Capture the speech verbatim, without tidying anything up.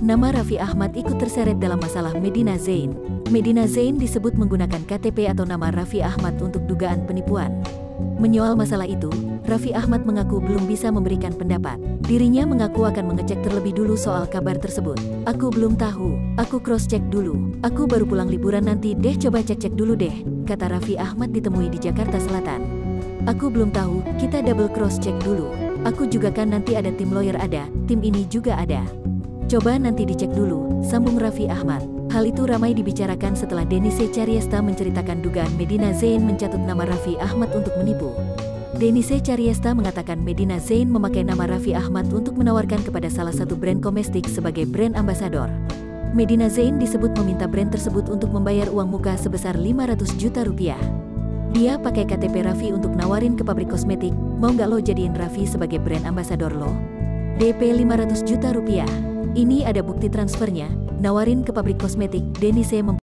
Nama Raffi Ahmad ikut terseret dalam masalah Medina Zain. Medina Zain disebut menggunakan K T P atau nama Raffi Ahmad untuk dugaan penipuan. Menyoal masalah itu, Raffi Ahmad mengaku belum bisa memberikan pendapat. Dirinya mengaku akan mengecek terlebih dulu soal kabar tersebut. Aku belum tahu, aku cross-check dulu. Aku baru pulang liburan nanti deh, coba cek-cek dulu deh, kata Raffi Ahmad ditemui di Jakarta Selatan. Aku belum tahu, kita double cross-check dulu. Aku juga kan nanti ada tim lawyer ada, tim ini juga ada. Coba nanti dicek dulu, sambung Raffi Ahmad. Hal itu ramai dibicarakan setelah Denise Caryesta menceritakan dugaan Medina Zain mencatut nama Raffi Ahmad untuk menipu. Denise Caryesta mengatakan Medina Zain memakai nama Raffi Ahmad untuk menawarkan kepada salah satu brand komestik sebagai brand ambasador. Medina Zain disebut meminta brand tersebut untuk membayar uang muka sebesar lima ratus juta rupiah. Dia pakai K T P Raffi untuk nawarin ke pabrik kosmetik, mau nggak lo jadiin Raffi sebagai brand ambasador lo? D P lima ratus juta rupiah. Ini ada bukti transfernya, nawarin ke pabrik kosmetik. Denise